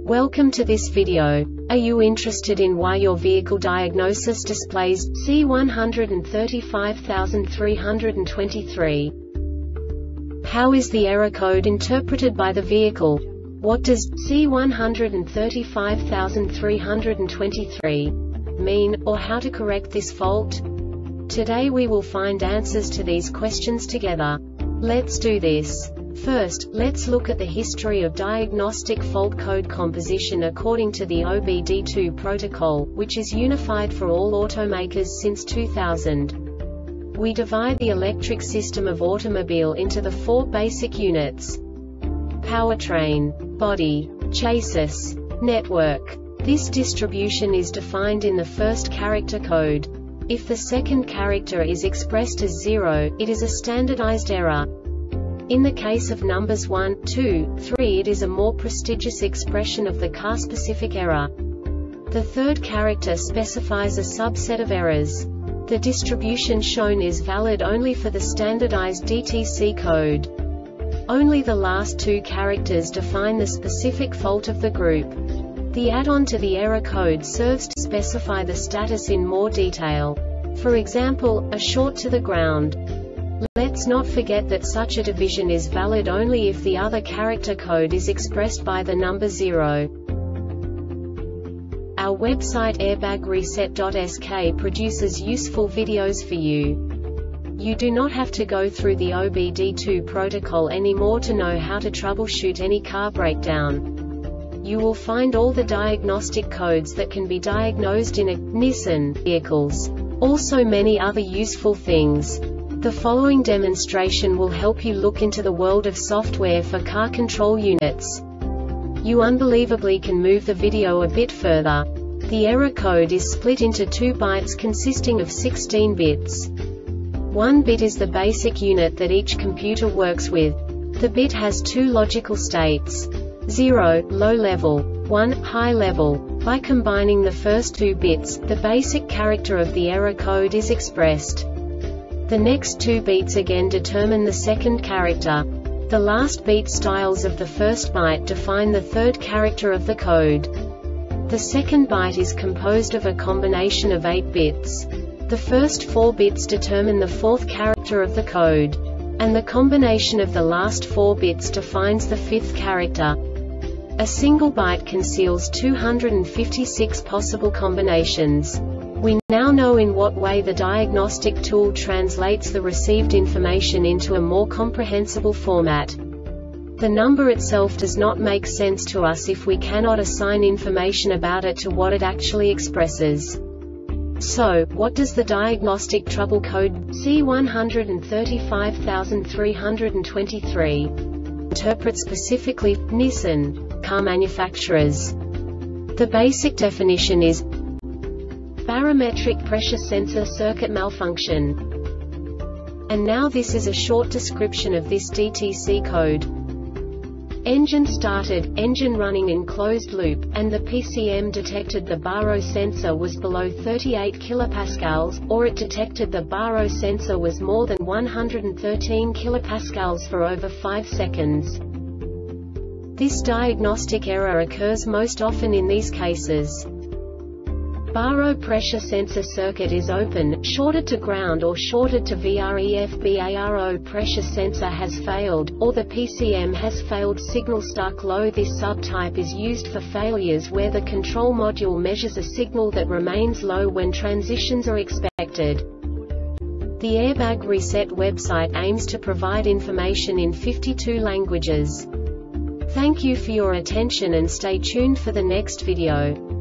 Welcome to this video. Are you interested in why your vehicle diagnosis displays C135323? How is the error code interpreted by the vehicle? What does C135323 mean, or how to correct this fault? Today we will find answers to these questions together. Let's do this. First, let's look at the history of diagnostic fault code composition according to the OBD2 protocol, which is unified for all automakers since 2000. We divide the electric system of automobile into the four basic units: powertrain, body, chassis, network. This distribution is defined in the first character code. If the second character is expressed as 0, it is a standardized error. In the case of numbers 1, 2, 3, it is a more prestigious expression of the car-specific error. The third character specifies a subset of errors. The distribution shown is valid only for the standardized DTC code. Only the last two characters define the specific fault of the group. The add-on to the error code serves to specify the status in more detail. For example, a short to the ground. Let's not forget that such a division is valid only if the other character code is expressed by the number 0. Our website airbagreset.sk produces useful videos for you. You do not have to go through the OBD2 protocol anymore to know how to troubleshoot any car breakdown. You will find all the diagnostic codes that can be diagnosed in a Nissan vehicles. Also many other useful things. The following demonstration will help you look into the world of software for car control units. You unbelievably can move the video a bit further. The error code is split into 2 bytes consisting of 16 bits. 1 bit is the basic unit that each computer works with. The bit has 2 logical states: 0, low level, 1, high level. By combining the first 2 bits, the basic character of the error code is expressed. The next 2 beats again determine the second character. The last beat styles of the first byte define the third character of the code. The second byte is composed of a combination of 8 bits. The first 4 bits determine the fourth character of the code. And the combination of the last 4 bits defines the fifth character. A single byte conceals 256 possible combinations. We now know in what way the diagnostic tool translates the received information into a more comprehensible format. The number itself does not make sense to us if we cannot assign information about it to what it actually expresses. So, what does the diagnostic trouble code C135323 interpret specifically for Nissan car manufacturers? The basic definition is barometric pressure sensor circuit malfunction. And now this is a short description of this DTC code. Engine started, engine running in closed loop, and the PCM detected the baro sensor was below 38 kilopascals, or it detected the baro sensor was more than 113 kilopascals for over 5 seconds. This diagnostic error occurs most often in these cases: baro pressure sensor circuit is open, shorted to ground or shorted to VREF. Baro pressure sensor has failed, or the PCM has failed. Signal stuck low. This subtype is used for failures where the control module measures a signal that remains low when transitions are expected. The Airbag Reset website aims to provide information in 52 languages. Thank you for your attention and stay tuned for the next video.